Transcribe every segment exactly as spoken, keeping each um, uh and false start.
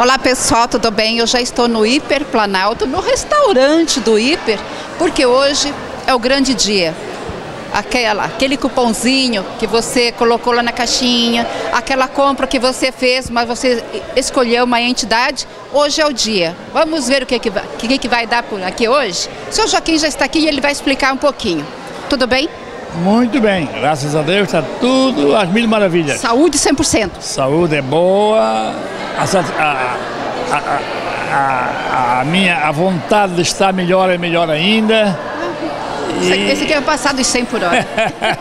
Olá pessoal, tudo bem? Eu já estou no Hiper Planalto, no restaurante do Hiper, porque hoje é o grande dia. Aquela, aquele cupomzinho que você colocou lá na caixinha, aquela compra que você fez, mas você escolheu uma entidade, hoje é o dia. Vamos ver o que, que, vai, que, que vai dar por aqui hoje? O seu Joaquim já está aqui e ele vai explicar um pouquinho. Tudo bem? Muito bem, graças a Deus está tudo às mil maravilhas. Saúde cem por cento. Saúde é boa, a, a, a, a, a minha a vontade de estar melhor é melhor ainda. E... Esse aqui é o passado de cem por hora.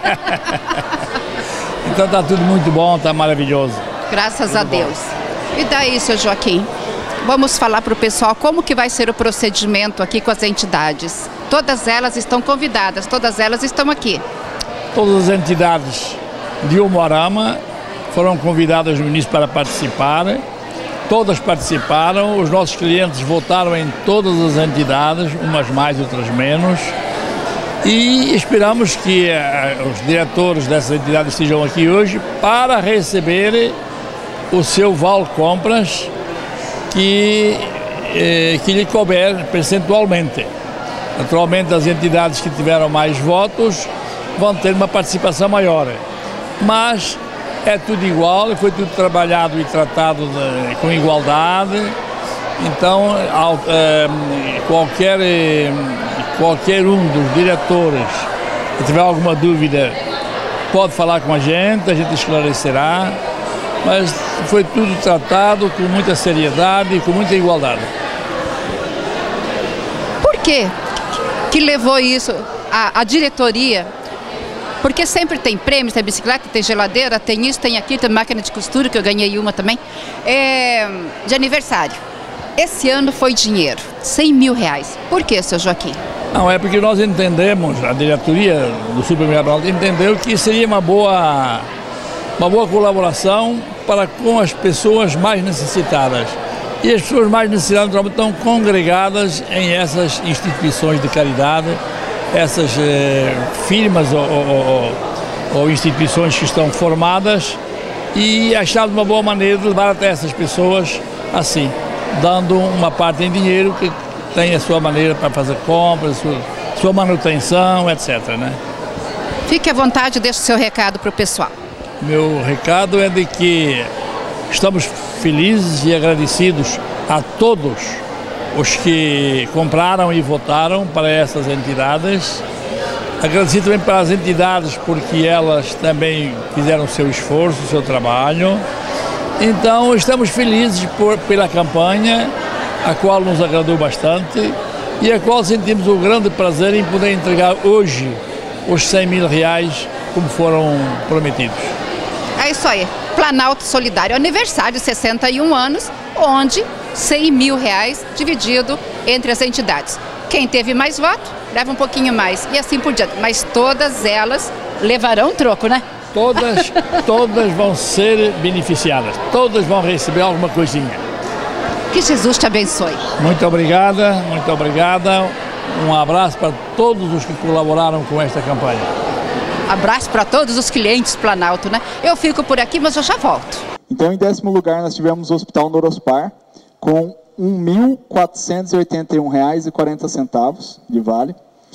Então está tudo muito bom, está maravilhoso. Graças tudo a Deus. Bom. E daí, seu Joaquim? Vamos falar para o pessoal como que vai ser o procedimento aqui com as entidades. Todas elas estão convidadas, todas elas estão aqui. Todas as entidades de Umuarama foram convidadas no início para participar. Todas participaram, os nossos clientes votaram em todas as entidades, umas mais, outras menos. E esperamos que uh, os diretores dessas entidades estejam aqui hoje para receber o seu vale compras que, eh, que lhe couber percentualmente. Naturalmente, as entidades que tiveram mais votos vão ter uma participação maior, mas é tudo igual, foi tudo trabalhado e tratado de, com igualdade. Então, ao, eh, qualquer, eh, qualquer um dos diretores que tiver alguma dúvida pode falar com a gente, a gente esclarecerá. Mas foi tudo tratado com muita seriedade e com muita igualdade. Por quê que levou isso à, à diretoria? Porque sempre tem prêmios, tem bicicleta, tem geladeira, tem isso, tem aquilo, tem máquina de costura, que eu ganhei uma também, é, de aniversário. Esse ano foi dinheiro, cem mil reais. Por quê, seu Joaquim? Não, é porque nós entendemos, a diretoria do Supermercado entendeu que seria uma boa... uma boa colaboração para com as pessoas mais necessitadas. E as pessoas mais necessitadas estão congregadas em essas instituições de caridade, essas eh, firmas ou, ou, ou instituições que estão formadas, e achamos uma boa maneira de levar até essas pessoas assim, dando uma parte em dinheiro que tem a sua maneira para fazer compras, sua, sua manutenção, etcétera, né? Fique à vontade e deixe o seu recado para o pessoal. Meu recado é de que estamos felizes e agradecidos a todos os que compraram e votaram para essas entidades. Agradecido também para as entidades porque elas também fizeram o seu esforço, o seu trabalho. Então estamos felizes por, pela campanha, a qual nos agradou bastante e a qual sentimos o grande prazer em poder entregar hoje os cem mil reais como foram prometidos. É isso aí, Planalto Solidário, aniversário, sessenta e um anos, onde cem mil reais dividido entre as entidades. Quem teve mais voto, leva um pouquinho mais e assim por diante, mas todas elas levarão troco, né? Todas, todas vão ser beneficiadas, todas vão receber alguma coisinha. Que Jesus te abençoe. Muito obrigada, muito obrigada. Um abraço para todos os que colaboraram com esta campanha. Abraço para todos os clientes Planalto, né? Eu fico por aqui, mas eu já volto. Então, em décimo lugar, nós tivemos o Hospital Norospar, com um mil quatrocentos e oitenta e um reais e quarenta centavos de vale.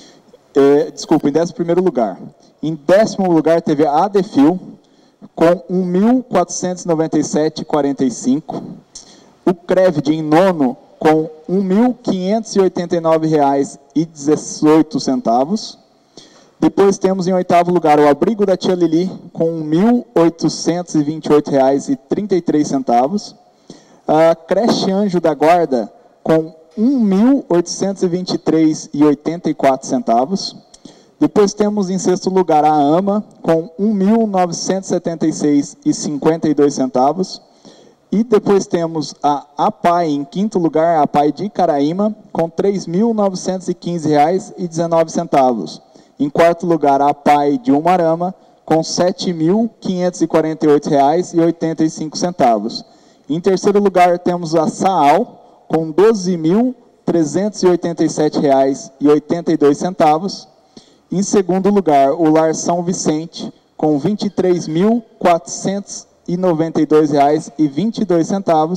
É, desculpa, em décimo primeiro lugar. Em décimo lugar, teve a Adefil, com um mil quatrocentos e noventa e sete reais e quarenta e cinco centavos. O Crevd, em nono, com um mil quinhentos e oitenta e nove reais e dezoito centavos. Depois temos em oitavo lugar o Abrigo da Tia Lili, com mil oitocentos e vinte e oito reais e trinta e três centavos. A Creche Anjo da Guarda, com um mil oitocentos e vinte e três reais e oitenta e quatro centavos. Depois temos em sexto lugar a AMA, com um mil novecentos e setenta e seis reais e cinquenta e dois centavos. E depois temos a APAI, em quinto lugar, a APAI de Caraíma, com três mil novecentos e quinze reais e dezenove centavos. Em quarto lugar, a APAI de Umuarama, com sete mil quinhentos e quarenta e oito reais e oitenta e cinco centavos. Em terceiro lugar, temos a SAAL, com doze mil trezentos e oitenta e sete reais e oitenta e dois centavos. Em segundo lugar, o Lar São Vicente, com vinte e três mil quatrocentos e noventa e dois reais e vinte e dois centavos.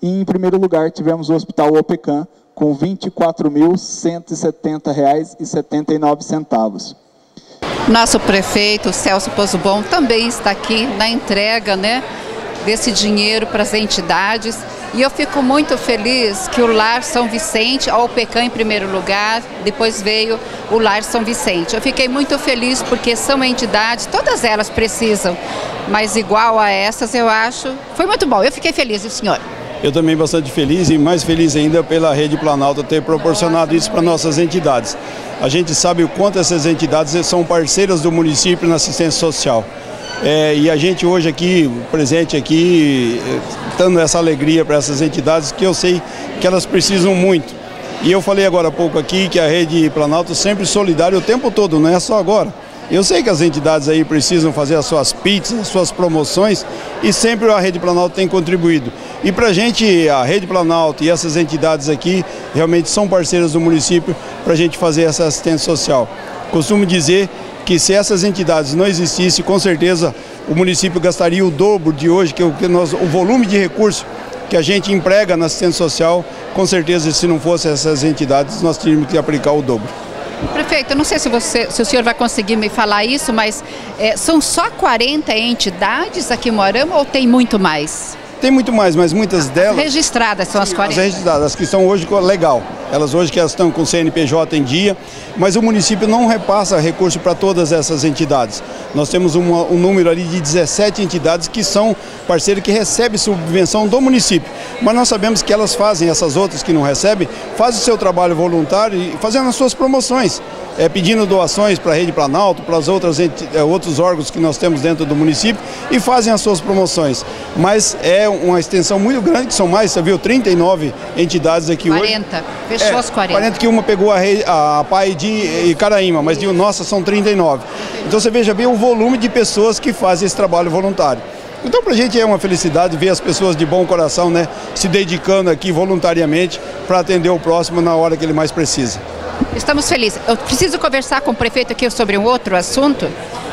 E, em primeiro lugar, tivemos o Hospital Opecam, com vinte e quatro mil cento e setenta reais e setenta e nove centavos. Nosso prefeito, Celso Pozzebon, também está aqui na entrega, né, desse dinheiro para as entidades. E eu fico muito feliz que o Lar São Vicente, a Opecam em primeiro lugar, depois veio o Lar São Vicente. Eu fiquei muito feliz porque são entidades, todas elas precisam, mas igual a essas, eu acho, foi muito bom. Eu fiquei feliz, e o senhor? Eu também bastante feliz e mais feliz ainda pela Rede Planalto ter proporcionado isso para nossas entidades. A gente sabe o quanto essas entidades são parceiras do município na assistência social. É, e a gente hoje aqui, presente aqui, dando essa alegria para essas entidades que eu sei que elas precisam muito. E eu falei agora há pouco aqui que a Rede Planalto sempre solidária o tempo todo, não é só agora. Eu sei que as entidades aí precisam fazer as suas pizzas, as suas promoções e sempre a Rede Planalto tem contribuído. E para a gente, a Rede Planalto e essas entidades aqui realmente são parceiras do município para a gente fazer essa assistência social. Costumo dizer que se essas entidades não existissem, com certeza o município gastaria o dobro de hoje, que o, que nós, o volume de recursos que a gente emprega na assistência social, com certeza se não fossem essas entidades, nós teríamos que aplicar o dobro. Prefeito, eu não sei se, você, se o senhor vai conseguir me falar isso, mas é, são só quarenta entidades aqui em Moarama ou tem muito mais? Tem muito mais, mas muitas delas... As registradas são as quarenta? As registradas, as que estão hoje legal. Elas hoje que elas estão com o C N P J em dia, mas o município não repassa recurso para todas essas entidades. Nós temos uma, um número ali de dezessete entidades que são parceiros que recebem subvenção do município. Mas nós sabemos que elas fazem, essas outras que não recebem, fazem o seu trabalho voluntário e fazendo as suas promoções. É, pedindo doações para a Rede Planalto, para os outros, é, outros órgãos que nós temos dentro do município e fazem as suas promoções. Mas é uma extensão muito grande, que são mais, você viu, trinta e nove entidades aqui quarenta. Hoje. Fechou é, as quarenta. quarenta que uma pegou a, rei, a Pai de Icaraíma, mas de nossa são trinta e nove. Então você veja bem o volume de pessoas que fazem esse trabalho voluntário. Então para a gente é uma felicidade ver as pessoas de bom coração, né, se dedicando aqui voluntariamente para atender o próximo na hora que ele mais precisa. Estamos felizes. Eu preciso conversar com o prefeito aqui sobre um outro assunto.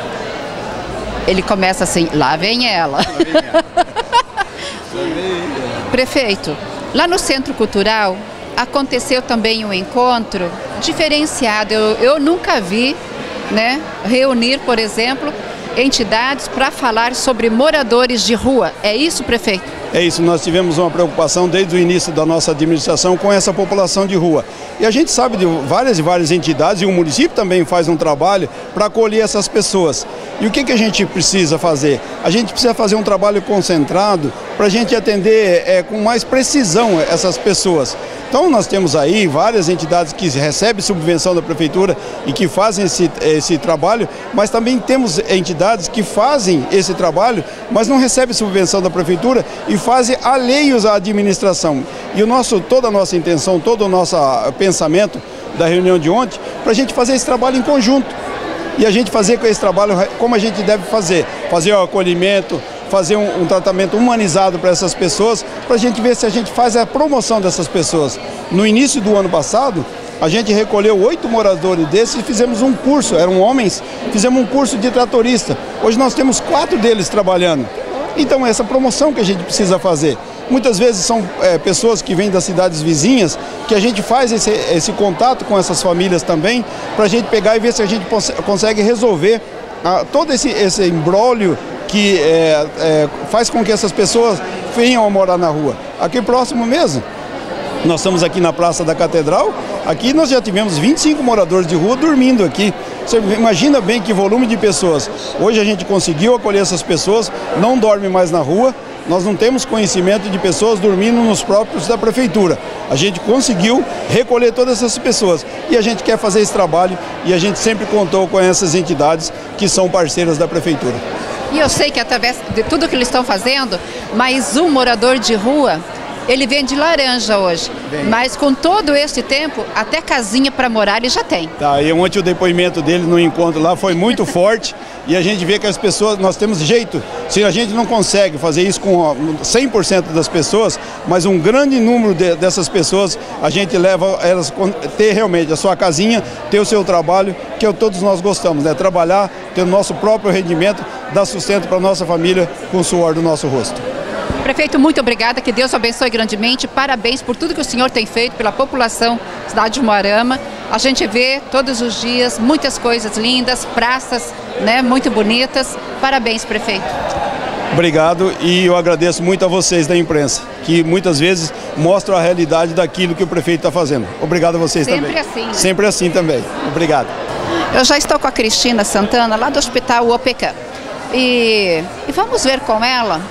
Ele começa assim, lá vem ela. Lá vem ela. Prefeito, lá no Centro Cultural aconteceu também um encontro diferenciado. Eu, eu nunca vi, né, reunir, por exemplo, entidades para falar sobre moradores de rua. É isso, prefeito? É isso, nós tivemos uma preocupação desde o início da nossa administração com essa população de rua. E a gente sabe de várias e várias entidades, e o município também faz um trabalho para acolher essas pessoas. E o que, que a gente precisa fazer? A gente precisa fazer um trabalho concentrado para a gente atender é, com mais precisão essas pessoas. Então nós temos aí várias entidades que recebem subvenção da prefeitura e que fazem esse, esse trabalho, mas também temos entidades que fazem esse trabalho, mas não recebem subvenção da prefeitura e fazem alheios à administração. E o nosso, toda a nossa intenção, todo o nosso pensamento da reunião de ontem, para a gente fazer esse trabalho em conjunto. E a gente fazer com esse trabalho como a gente deve fazer, fazer o acolhimento, fazer um, um tratamento humanizado para essas pessoas, para a gente ver se a gente faz a promoção dessas pessoas. No início do ano passado, a gente recolheu oito moradores desses e fizemos um curso, eram homens, fizemos um curso de tratorista. Hoje nós temos quatro deles trabalhando. Então essa promoção que a gente precisa fazer. Muitas vezes são é, pessoas que vêm das cidades vizinhas, que a gente faz esse, esse contato com essas famílias também, para a gente pegar e ver se a gente consegue resolver ah, todo esse, esse imbróglio que é, é, faz com que essas pessoas venham a morar na rua. Aqui próximo mesmo, nós estamos aqui na Praça da Catedral, aqui nós já tivemos vinte e cinco moradores de rua dormindo aqui. Você imagina bem que volume de pessoas. Hoje a gente conseguiu acolher essas pessoas, não dormem mais na rua. Nós não temos conhecimento de pessoas dormindo nos próprios da prefeitura. A gente conseguiu recolher todas essas pessoas e a gente quer fazer esse trabalho e a gente sempre contou com essas entidades que são parceiras da prefeitura. E eu sei que através de tudo que eles estão fazendo, mais um morador de rua, ele vende laranja hoje, bem, mas com todo esse tempo, até casinha para morar ele já tem. Tá, e ontem o depoimento dele no encontro lá foi muito forte e a gente vê que as pessoas, nós temos jeito, se a gente não consegue fazer isso com cem por cento das pessoas, mas um grande número de, dessas pessoas, a gente leva elas a ter realmente a sua casinha, ter o seu trabalho, que todos nós gostamos, né? Trabalhar, ter o nosso próprio rendimento, dar sustento para a nossa família com o suor do nosso rosto. Prefeito, muito obrigada, que Deus abençoe grandemente, parabéns por tudo que o senhor tem feito pela população da cidade de Umuarama. A gente vê todos os dias muitas coisas lindas, praças, né, muito bonitas. Parabéns, prefeito. Obrigado, e eu agradeço muito a vocês da imprensa, que muitas vezes mostram a realidade daquilo que o prefeito está fazendo. Obrigado a vocês Sempre também. assim. Né? Sempre assim também. Obrigado. Eu já estou com a Cristina Santana, lá do Hospital Opecam. E, e vamos ver com ela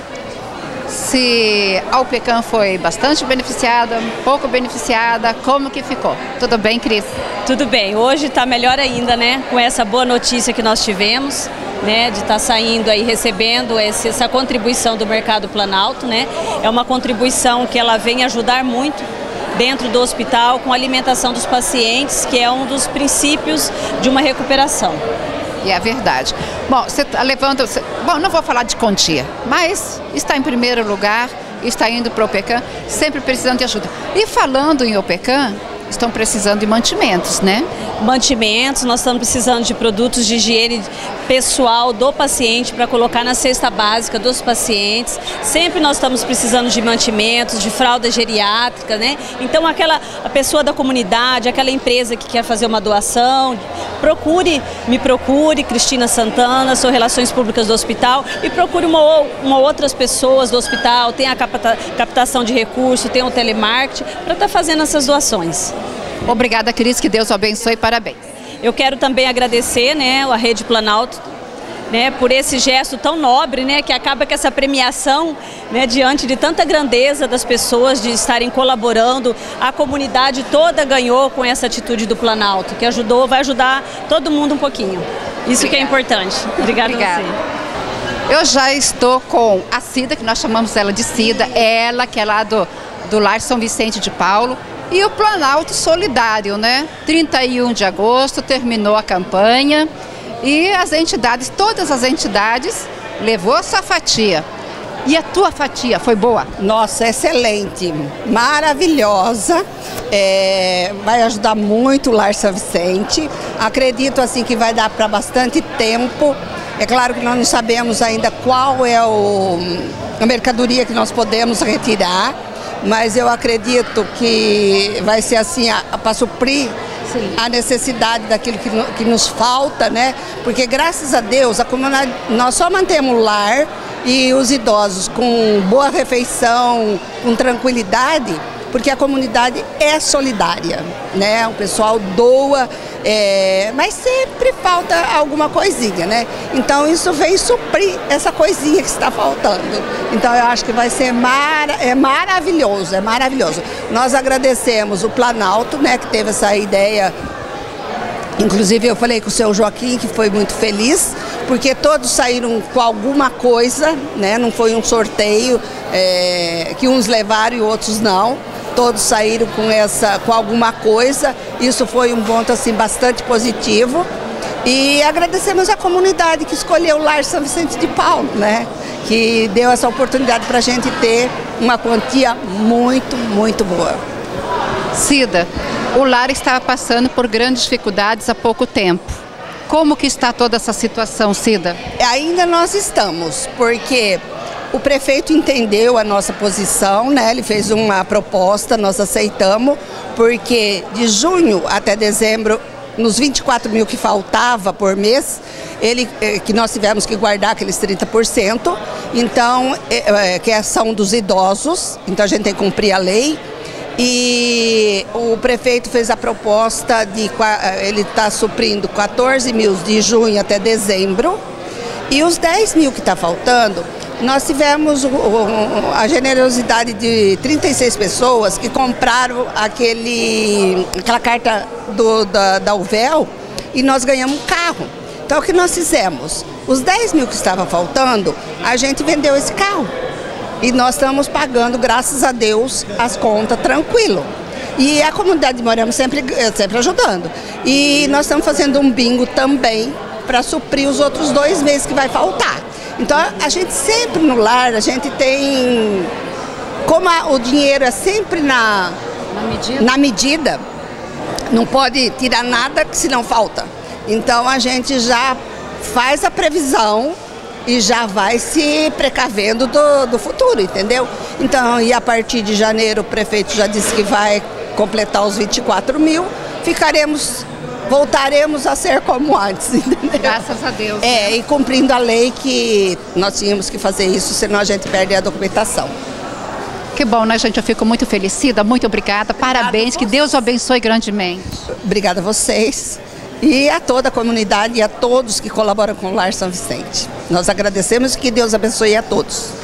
se a Opecam foi bastante beneficiada, pouco beneficiada, como que ficou. Tudo bem, Cris? Tudo bem. Hoje está melhor ainda, né? Com essa boa notícia que nós tivemos, né? De estar tá saindo aí, recebendo esse, essa contribuição do Mercado Planalto, né? É uma contribuição que ela vem ajudar muito dentro do hospital com a alimentação dos pacientes, que é um dos princípios de uma recuperação. E é verdade. Bom, você está levando... Você, bom, não vou falar de quantia, mas está em primeiro lugar, está indo para o Opecam, sempre precisando de ajuda. E falando em Opecam, estão precisando de mantimentos, né? Mantimentos, nós estamos precisando de produtos de higiene pessoal do paciente para colocar na cesta básica dos pacientes. Sempre nós estamos precisando de mantimentos, de fralda geriátrica, né? Então aquela a pessoa da comunidade, aquela empresa que quer fazer uma doação, procure, me procure, Cristina Santana, sou Relações Públicas do hospital, e procure uma, uma outras pessoas do hospital, tem a capta, captação de recursos, tem o telemarketing, para estar fazendo essas doações. Obrigada, Cris, que Deus o abençoe e parabéns. Eu quero também agradecer, né, a Rede Planalto, né, por esse gesto tão nobre, né, que acaba com essa premiação, né, diante de tanta grandeza das pessoas de estarem colaborando. A comunidade toda ganhou com essa atitude do Planalto, que ajudou, vai ajudar todo mundo um pouquinho. Isso Obrigada. Que é importante. Obrigada, Obrigada. a você. Eu já estou com a Cida, que nós chamamos ela de Cida, ela que é lá do, do Lar São Vicente de Paulo. E o Planalto Solidário, né? trinta e um de agosto terminou a campanha e as entidades, todas as entidades, levou a sua fatia. E a tua fatia foi boa? Nossa, excelente, maravilhosa, é, vai ajudar muito o Lar São Vicente. Acredito assim que vai dar para bastante tempo. É claro que nós não sabemos ainda qual é o, a mercadoria que nós podemos retirar, mas eu acredito que vai ser assim para suprir Sim. a necessidade daquilo que, que nos falta, né? Porque graças a Deus a comunidade, nós só mantemos o lar e os idosos com boa refeição, com tranquilidade, porque a comunidade é solidária, né? O pessoal doa, é, mas sempre falta alguma coisinha, né? Então isso vem suprir essa coisinha que está faltando. Então eu acho que vai ser mar, é maravilhoso, é maravilhoso. Nós agradecemos o Planalto, né, que teve essa ideia. Inclusive eu falei com o seu Joaquim, que foi muito feliz, porque todos saíram com alguma coisa, né? Não foi um sorteio é, que uns levaram e outros não. Todos saíram com, essa, com alguma coisa. Isso foi um ponto assim, bastante positivo. E agradecemos a comunidade que escolheu o Lar São Vicente de Paulo, né? Que deu essa oportunidade para a gente ter uma quantia muito, muito boa. Cida, o lar estava passando por grandes dificuldades há pouco tempo. Como que está toda essa situação, Cida? Ainda nós estamos, porque o prefeito entendeu a nossa posição, né? Ele fez uma proposta, nós aceitamos, porque de junho até dezembro, nos vinte e quatro mil que faltava por mês, ele, que nós tivemos que guardar aqueles trinta por cento, então, é, que são dos idosos, então a gente tem que cumprir a lei. E o prefeito fez a proposta de, ele está suprindo quatorze mil de junho até dezembro, e os dez mil que está faltando, nós tivemos a generosidade de trinta e seis pessoas que compraram aquele, aquela carta do, da, da U V E L e nós ganhamos um carro. Então o que nós fizemos? Os dez mil que estavam faltando, a gente vendeu esse carro. E nós estamos pagando, graças a Deus, as contas tranquilo. E a comunidade de Umuarama sempre, sempre ajudando. E nós estamos fazendo um bingo também para suprir os outros dois meses que vai faltar. Então a gente sempre no lar, a gente tem, como a, o dinheiro é sempre na, na, medida. na medida, não pode tirar nada que se não falta. Então a gente já faz a previsão e já vai se precavendo do, do futuro, entendeu? Então, e a partir de janeiro o prefeito já disse que vai completar os vinte e quatro mil, ficaremos, voltaremos a ser como antes, entendeu? Graças a Deus. É, e cumprindo a lei que nós tínhamos que fazer isso, senão a gente perde a documentação. Que bom, né, gente? Eu fico muito felicida, muito obrigada, parabéns, que Deus o abençoe grandemente. Obrigada a vocês e a toda a comunidade e a todos que colaboram com o Lar São Vicente. Nós agradecemos e que Deus abençoe a todos.